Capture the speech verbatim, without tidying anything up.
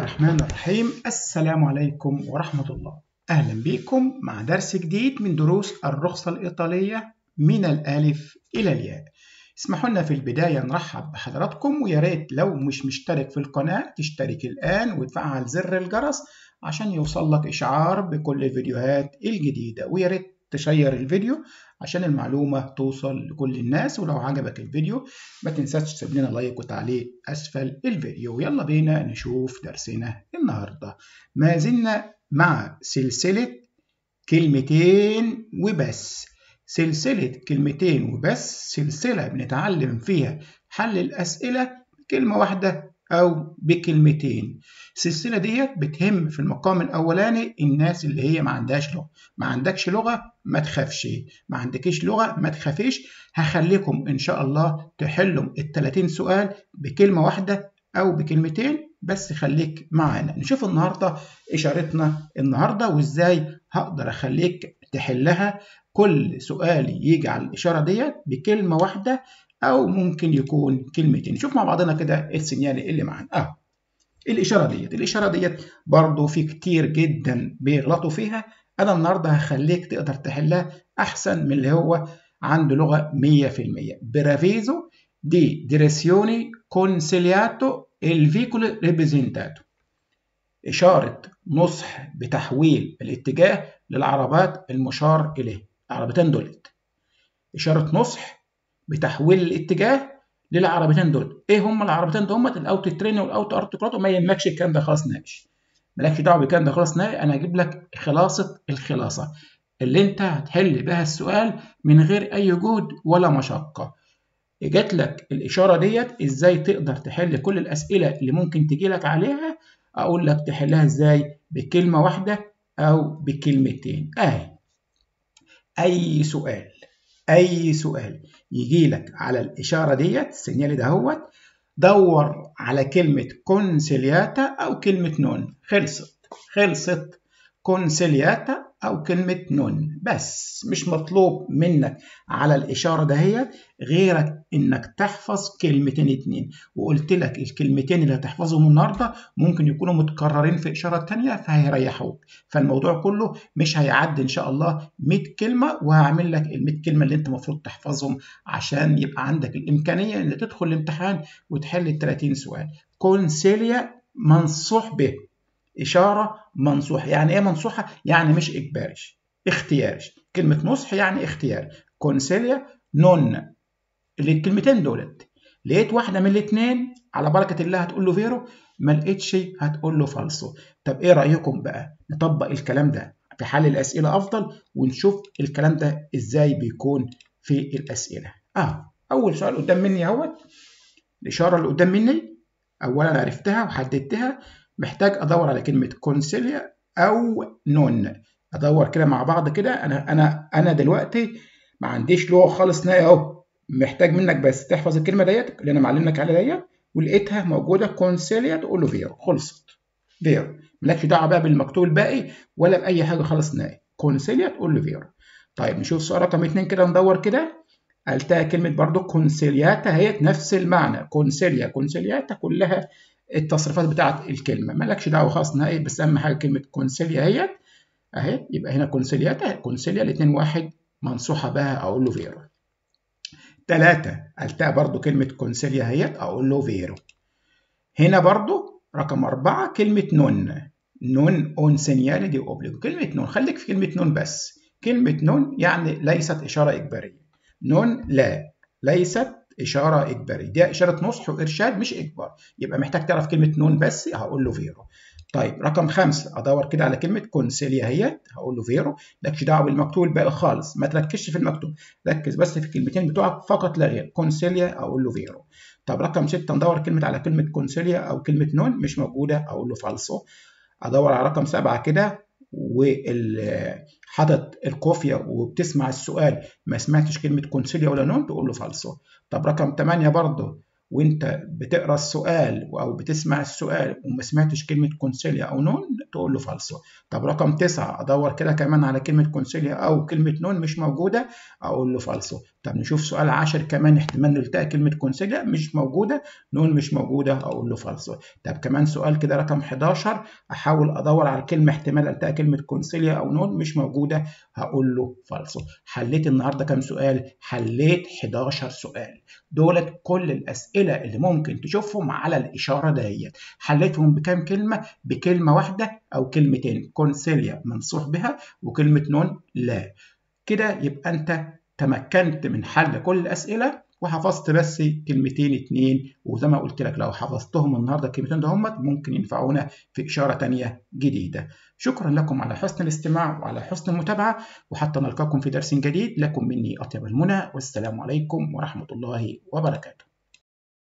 الرحمن الرحيم. السلام عليكم ورحمة الله. أهلا بكم مع درس جديد من دروس الرخصة الإيطالية من الألف إلى الياء. اسمحوا لنا في البداية نرحب بحضراتكم، ويا ريت لو مش مشترك في القناة تشترك الآن وتفعل زر الجرس عشان يوصل لك إشعار بكل الفيديوهات الجديدة، ويا ريت تشير الفيديو عشان المعلومة توصل لكل الناس. ولو عجبك الفيديو ما تنساش تسيب لنا لايك وتعليق أسفل الفيديو. يلا بينا نشوف درسنا النهاردة. ما زلنا مع سلسلة كلمتين وبس. سلسلة كلمتين وبس سلسلة بنتعلم فيها حل الأسئلة بكلمة واحدة أو بكلمتين. السلسلة ديت بتهم في المقام الأولاني الناس اللي هي ما عندهاش لغة. ما عندكش لغة ما تخافش، ما عندكش لغة ما تخافيش. هخليكم إن شاء الله تحلوا التلاتين سؤال بكلمة واحدة أو بكلمتين، بس خليك معانا. نشوف النهاردة إشارتنا النهاردة وإزاي هقدر أخليك تحلها. كل سؤال يجي على الإشارة ديت بكلمة واحدة أو ممكن يكون كلمتين. نشوف مع بعضنا كده السينيال اللي معانا. أهو الإشارة ديت الإشارة ديت برضو في كتير جدا بيغلطوا فيها. أنا النهاردة هخليك تقدر تحلها أحسن من اللي هو عنده لغة مية في المية. برافيزو دي ديريسيوني كونسيلياتو الفيكولو ريبريزنتاتو. إشارة نصح بتحويل الاتجاه للعربات المشار إليه. العربتين دولت إشارة نصح بتحويل الاتجاه للعربتين دول. ايه هم العربتين دول؟ الاوتو ترين والاوتو ارتكلات. وما يهمكش الكلام ده خلاص ناقش، مالكش دعوه بالكلام ده خلاص ناقش. انا هجيب لك خلاصه الخلاصه اللي انت هتحل بها السؤال من غير اي جهد ولا مشقه. جات لك الاشاره ديت ازاي تقدر تحل كل الاسئله اللي ممكن تجي لك عليها. اقول لك تحلها ازاي بكلمه واحده او بكلمتين. اهي اي سؤال اي سؤال يجي لك على الاشاره ديت السينيال دهوت، دور على كلمه كونسيلياتا او كلمه نون. خلصت خلصت كونسيلياتا او كلمه نون. بس مش مطلوب منك على الاشاره دهيت غيرك انك تحفظ كلمتين اتنين. وقلت لك الكلمتين اللي هتحفظهم النهارده ممكن يكونوا متكررين في اشاره تانيه فهيريحوك. فالموضوع كله مش هيعدي ان شاء الله مية كلمه، وهعمل لك ال مية كلمه اللي انت المفروض تحفظهم عشان يبقى عندك الامكانيه ان تدخل الامتحان وتحل ال تلاتين سؤال. كونسيليا منصوح به، إشارة منصوحة. يعني إيه منصوحة؟ يعني مش إجباري، اختياري. كلمة نصح يعني اختياري. كونسيليا نون. الكلمتين دولت لقيت واحدة من الاتنين على بركة الله هتقول له فيرو، ما لقيتش هتقول له فالسو. طب إيه رأيكم بقى نطبق الكلام ده في حل الأسئلة أفضل ونشوف الكلام ده إزاي بيكون في الأسئلة. آه أول سؤال قدام مني اهوت. الإشارة اللي قدام مني أولا عرفتها وحددتها. محتاج ادور على كلمه كونسيليا او نون. ادور كده مع بعض كده. انا انا انا دلوقتي ما عنديش لغه خالص نهائي اهو. محتاج منك بس تحفظ الكلمه ديت اللي انا معلم لك عليها ديت، ولقيتها موجوده كونسيليا تقول له فيرو. خلصت فيرو. مالكش دعوه بقى بالمكتوب الباقي ولا باي حاجه خالص نهائي. كونسيليا تقول له فيرو. طيب نشوف سؤال رقم اتنين كده ندور كده. قلتها كلمه برضو كونسيلياتا هي نفس المعنى. كونسيليا كونسيلياتا كلها التصريفات بتاعت الكلمه. مالكش دعوه خالص نهائي، بس اهم حاجه كلمه كونسيليا اهي اهي. يبقى هنا كونسيلياتا كونسيليا الاثنين واحد منصوحه بها اقول له فيرو. ثلاثة قلتها برضو كلمه كونسيليا اهي اقول له فيرو. هنا برضو رقم أربعة كلمه نون. نون اون سينيالي دي اوبليجو. كلمه نون خليك في كلمه نون بس. كلمه نون يعني ليست اشاره اجباريه. نون لا ليست إشارة إجبارية. دي إشارة نصح وإرشاد مش إجبار. يبقى محتاج تعرف كلمة نون بس هقول له فيرو. طيب رقم خمسة أدور كده على كلمة كونسيليا اهيت هقول له فيرو. مالكش دعوة بالمكتوب الباقي خالص، ما تركزش في المكتوب، ركز بس في الكلمتين بتوعك فقط لا غير. كونسيليا أقول له فيرو. طب رقم ستة ندور كلمة على كلمة كونسيليا أو كلمة نون مش موجودة أقول له فالسو. أدور على رقم سبعة كده وحاطط الكوفية وبتسمع السؤال ما سمعتش كلمة كونسيليا ولا نون تقول له فالسو. طب رقم ثمانية برضه وانت بتقرا السؤال او بتسمع السؤال وما سمعتش كلمه كونسيليا او نون تقول له فالسو. طب رقم تسعة ادور كده كمان على كلمه كونسيليا او كلمه نون مش موجوده اقول له فالسو. طب نشوف سؤال عاشر كمان، احتمال نلتقي كلمه كونسيليا مش موجوده، نون مش موجوده، اقول له فالسو. طب كمان سؤال كده رقم حداشر احاول ادور على الكلمه احتمال التقي كلمه كونسيليا او نون مش موجوده، هقول له فالسو. حليت النهارده كام سؤال؟ حليت حداشر سؤال. دولت كل الاسئله اللي ممكن تشوفهم على الاشاره ديت. حليتهم بكام كلمه؟ بكلمه واحده او كلمتين. كونسيليا منصوح بها وكلمه نون لا. كده يبقى انت تمكنت من حل كل الاسئله وحفظت بس كلمتين اتنين، وزي ما قلت لك لو حفظتهم النهارده الكلمتين دهم ممكن ينفعونا في اشاره تانيه جديده. شكرا لكم على حسن الاستماع وعلى حسن المتابعه، وحتى نلقاكم في درس جديد. لكم مني اطيب المنى، والسلام عليكم ورحمه الله وبركاته.